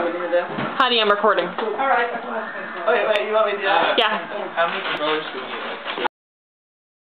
we need to do? Honey, I'm recording. Alright. Wait, you want me to do that? Yeah. How many controllers do we need?